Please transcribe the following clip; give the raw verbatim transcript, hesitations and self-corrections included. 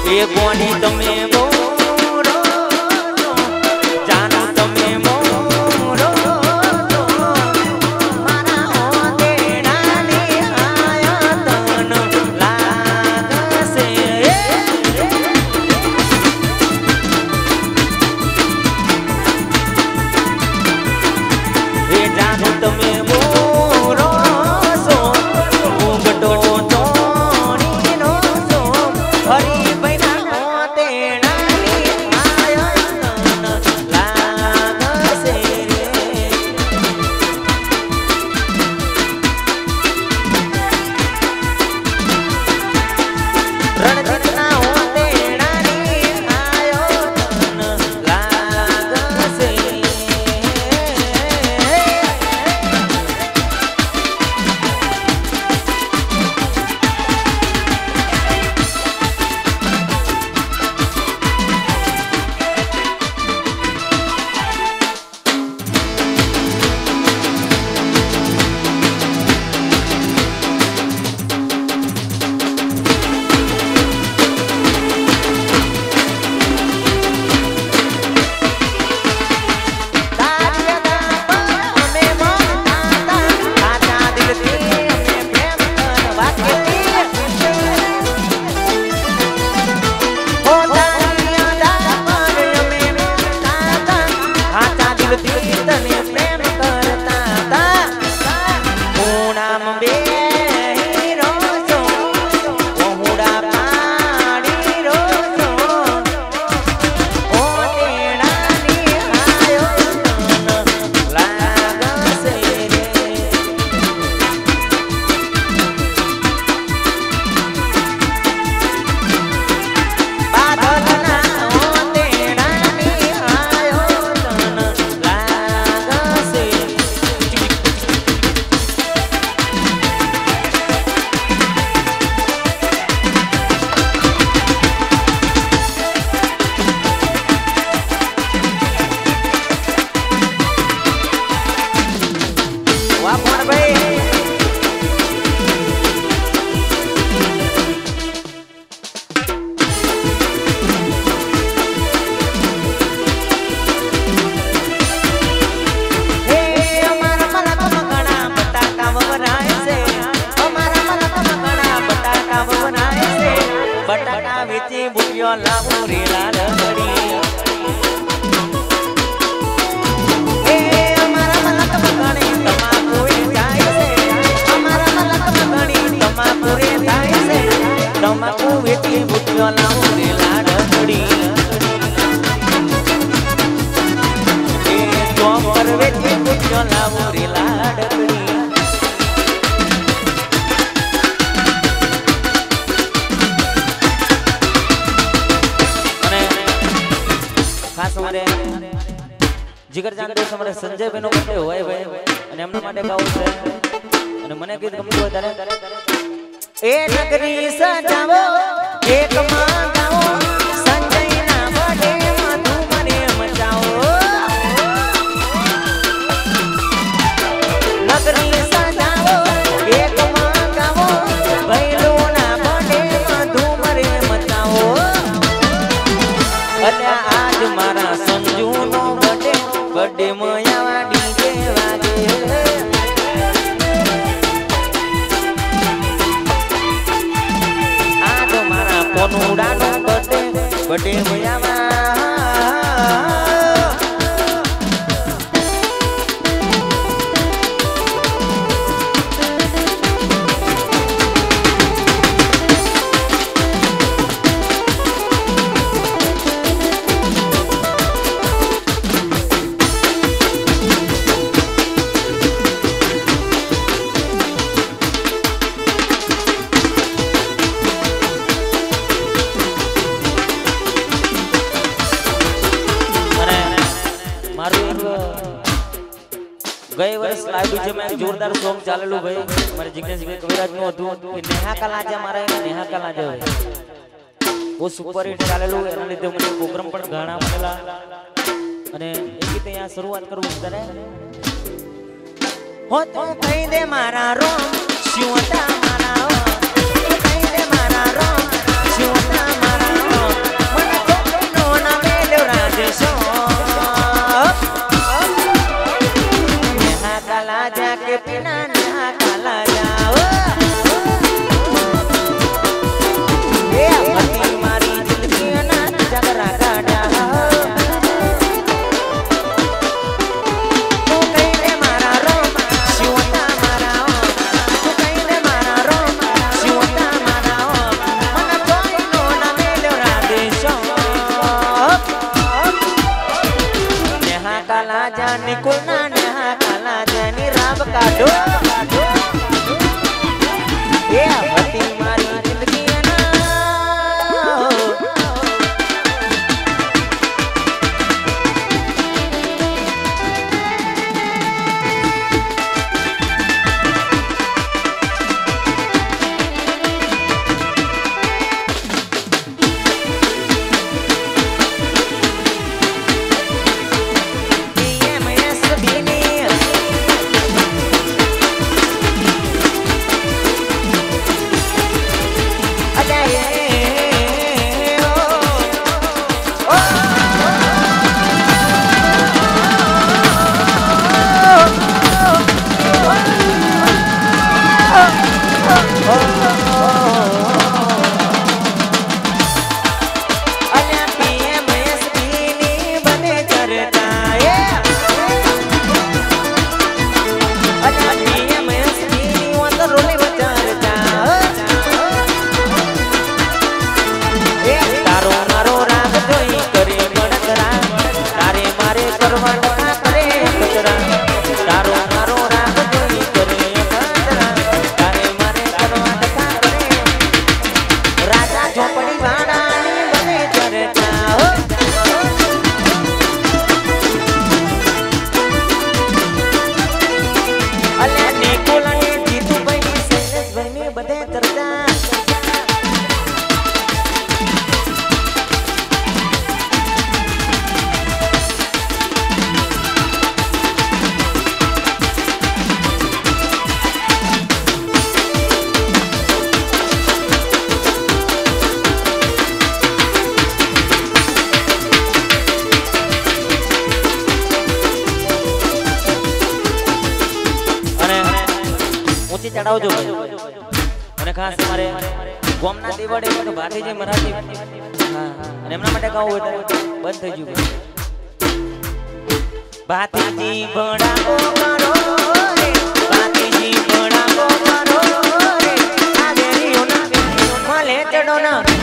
એ કોની તમે મોરો જાનો તમે મોરો મારા ઓદેડાની આયતન લાગશે એ જાનો તમે મોરો સો ઉગડો તોણીનો સો હરી બટાકા વેચી બુટિયો લાવું રેલા રગડી એ અમારા મલક મગણી તમાકુ થાય છે અમારા મલક મગણી તમાકુ રે થાય છે તમાકુ વેચી બુટિયો લાવું રેલા રગડી એ ચોપર વેચી બુટિયો લાવું રેલા રગડી जिगर जान दोस्त हमारे संजय भाई नो बर्थडे होय भाई અને એમના માટે ગાવું છે અને મને ગીત ગમતું હોય ત્યારે એ નગરી સજાવો એક માં ગાવો સંજય ના બર્થડે માં તું મને મચાવો નગરી સજાવો એક માં ગાવો ભઈલો ના બર્થડે માં તું મને મચાવો અને આજ મારા સંજુ નો बर्थडे मोयावा डीजे वागे आ तो मारा पोनुडा नो बर्थडे बर्थडे मोयावा गए वर्ष लाइव डीजे में जोरदार सॉन्ग चालेलू भाई मारे जिग्नेश भाई कविराज नो હતું કે નેહા કલાજા મારા નેહા કલાજા वो सुपर हिट चालेलू એના લીધે મને પ્રોગ્રામ પણ ઘણા મળેલા અને એક ગીત અહીંયા શરૂઆત કરું તને હો તો કહી દે મારા રોમ શિવતા મારા કહી દે મારા રોમ શિવતા મારા નિકુલ ના નેહા કાલા જાની રાબ કાઢો એ હતી મારી જિંદગી ચડાવજો અને ખાસ તમારે ગોમના દેવડે તો ભાતીજી મરાઠી હા અને એમના માટે ગાવું હોય બંધ થઈ ગયું ભાતીજી બડાકો કરો રે ભાતીજી બડાકો કરો રે આ દેરીઓના માલે ચડો ના